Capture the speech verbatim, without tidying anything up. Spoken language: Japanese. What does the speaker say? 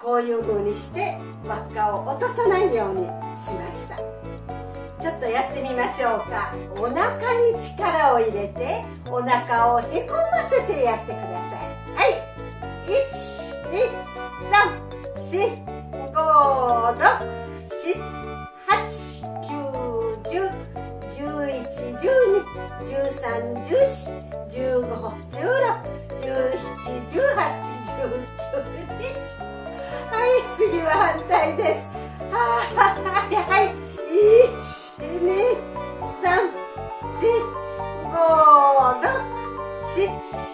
こういう風にして輪っかを落とさないようにしました。ちょっとやってみましょうか。お腹に力を入れてお腹をへこませてやってください。はい、いち、に、さん、し、ご、ろく、しち、はち、きゅう、じゅう、じゅういち、じゅうに、じゅうさん、じゅうよん、じゅうご、じゅうろく、じゅうなな、じゅうはち、じゅうきゅう。はい、次は反対です。はい、はい、いち、に、さん、し、ご、ろく、しち、